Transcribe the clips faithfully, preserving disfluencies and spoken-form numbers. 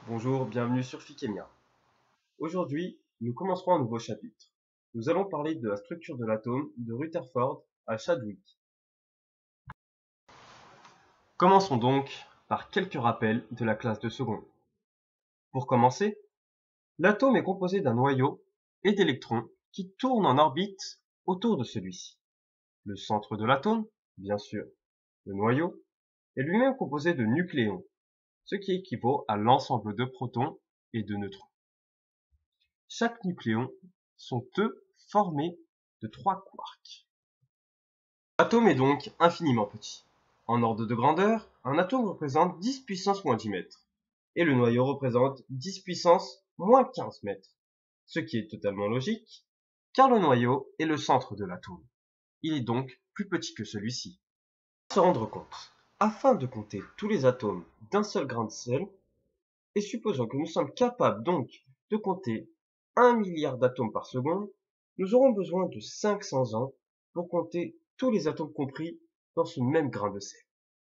Bonjour, bienvenue sur Fikemia. Aujourd'hui, nous commencerons un nouveau chapitre. Nous allons parler de la structure de l'atome de Rutherford à Chadwick. Commençons donc par quelques rappels de la classe de seconde. Pour commencer, l'atome est composé d'un noyau et d'électrons qui tournent en orbite autour de celui-ci. Le centre de l'atome, bien sûr, le noyau, est lui-même composé de nucléons, ce qui équivaut à l'ensemble de protons et de neutrons. Chaque nucléon sont eux formés de trois quarks. L'atome est donc infiniment petit. En ordre de grandeur, un atome représente dix puissance moins dix mètres, et le noyau représente dix puissance moins quinze mètres, ce qui est totalement logique, car le noyau est le centre de l'atome. Il est donc plus petit que celui-ci. Pour se rendre compte, afin de compter tous les atomes d'un seul grain de sel, et supposons que nous sommes capables donc de compter un milliard d'atomes par seconde, nous aurons besoin de cinq cents ans pour compter tous les atomes compris dans ce même grain de sel.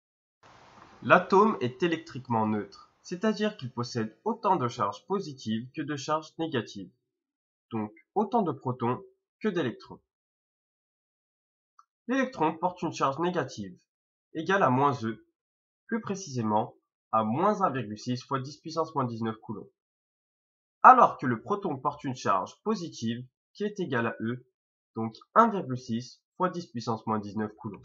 L'atome est électriquement neutre, c'est-à-dire qu'il possède autant de charges positives que de charges négatives, donc autant de protons que d'électrons. L'électron porte une charge négative, égale à moins E, plus précisément à moins un virgule six fois dix puissance moins dix-neuf coulombs. Alors que le proton porte une charge positive qui est égale à E, donc un virgule six fois dix puissance moins dix-neuf coulombs.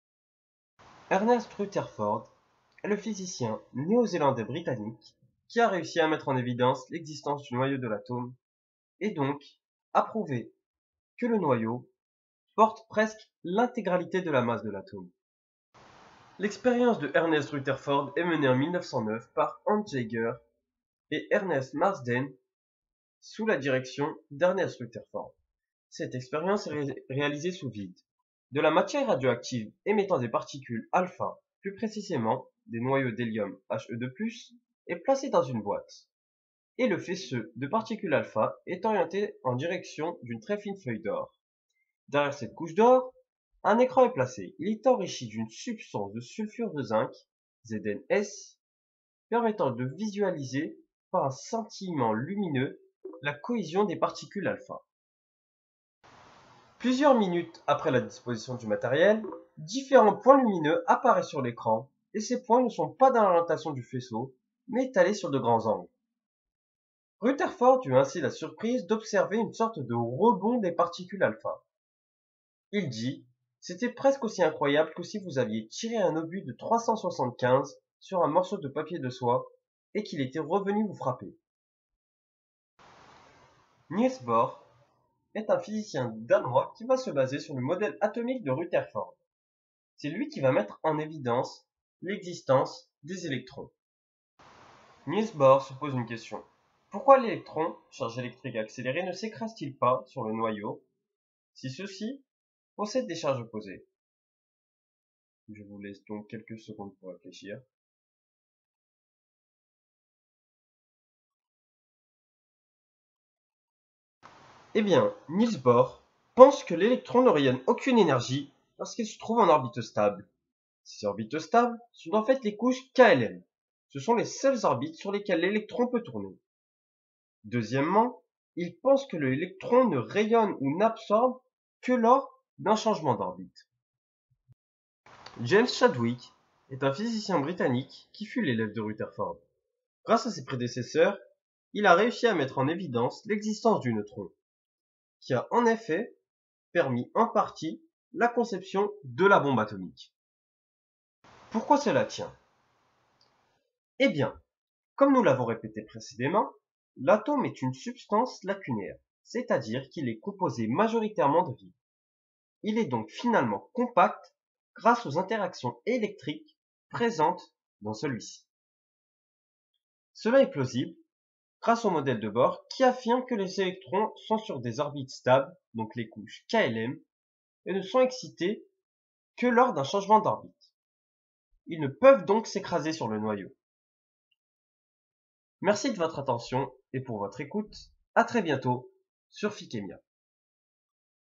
Ernest Rutherford est le physicien néo-zélandais britannique qui a réussi à mettre en évidence l'existence du noyau de l'atome et donc à prouver que le noyau porte presque l'intégralité de la masse de l'atome. L'expérience de Ernest Rutherford est menée en mille neuf cent neuf par Hans Jaeger et Ernest Marsden sous la direction d'Ernest Rutherford. Cette expérience est ré réalisée sous vide. De la matière radioactive émettant des particules alpha, plus précisément des noyaux d'hélium H E deux plus, est placée dans une boîte. Et le faisceau de particules alpha est orienté en direction d'une très fine feuille d'or. Derrière cette couche d'or, un écran est placé. Il est enrichi d'une substance de sulfure de zinc, Z N S, permettant de visualiser par un scintillement lumineux la cohésion des particules alpha. Plusieurs minutes après la disposition du matériel, différents points lumineux apparaissent sur l'écran, et ces points ne sont pas dans l'orientation du faisceau, mais étalés sur de grands angles. Rutherford eut ainsi la surprise d'observer une sorte de rebond des particules alpha. Il dit, c'était presque aussi incroyable que si vous aviez tiré un obus de trois cent soixante-quinze sur un morceau de papier de soie, et qu'il était revenu vous frapper. Niels Bohr est un physicien danois qui va se baser sur le modèle atomique de Rutherford. C'est lui qui va mettre en évidence l'existence des électrons. Niels Bohr se pose une question. Pourquoi l'électron, charge électrique accélérée, ne s'écrase-t-il pas sur le noyau si ceux-ci possèdent des charges opposées? Je vous laisse donc quelques secondes pour réfléchir. Eh bien, Niels Bohr pense que l'électron ne rayonne aucune énergie lorsqu'il se trouve en orbite stable. Ces orbites stables sont en fait les couches K L M. Ce sont les seules orbites sur lesquelles l'électron peut tourner. Deuxièmement, il pense que l'électron ne rayonne ou n'absorbe que lors d'un changement d'orbite. James Chadwick est un physicien britannique qui fut l'élève de Rutherford. Grâce à ses prédécesseurs, il a réussi à mettre en évidence l'existence du neutron, qui a en effet permis en partie la conception de la bombe atomique. Pourquoi cela tient? Eh bien, comme nous l'avons répété précédemment, l'atome est une substance lacunaire, c'est-à-dire qu'il est composé majoritairement de vide. Il est donc finalement compact grâce aux interactions électriques présentes dans celui-ci. Cela est plausible grâce au modèle de Bohr qui affirme que les électrons sont sur des orbites stables, donc les couches K L M, et ne sont excités que lors d'un changement d'orbite. Ils ne peuvent donc s'écraser sur le noyau. Merci de votre attention et pour votre écoute. À très bientôt sur Fikemia.